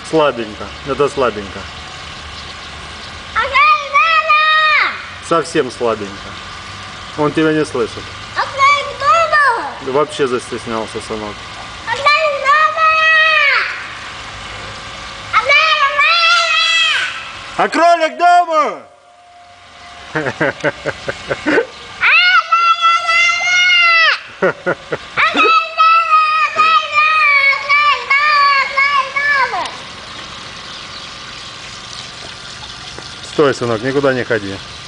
Слабенько. Это слабенько. Совсем слабенько. Он тебя не слышит. Вообще застеснялся, сынок. А кролик дома? Стой, сынок, никуда не ходи.